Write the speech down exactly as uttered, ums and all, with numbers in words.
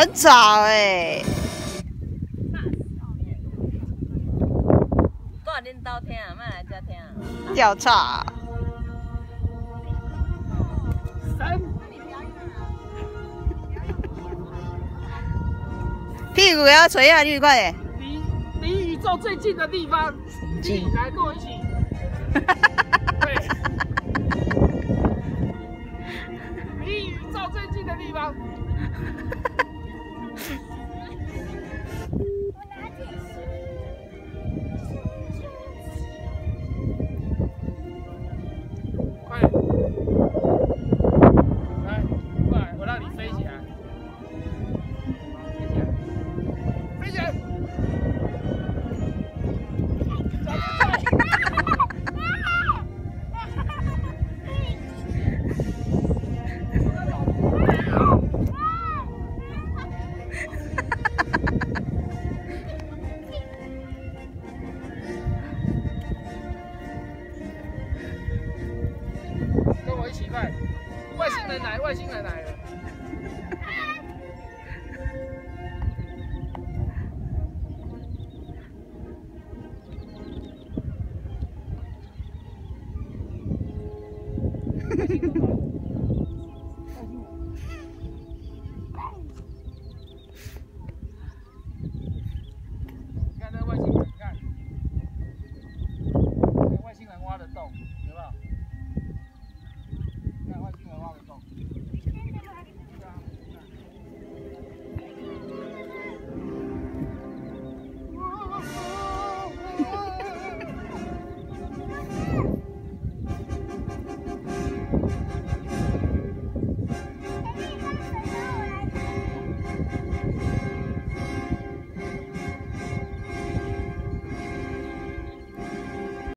很吵哎、欸。 多少恁兜听啊？莫来遮听啊！ 调查。 三。 屁股要垂下去，快点。 离离宇宙最近的地方。近。来，跟我一起。对。离宇宙最近的地方。快！来，过来，我让你飞起来。飞起来！飞起来！跟我一起快！外星人来，外星人来了！外星人来了。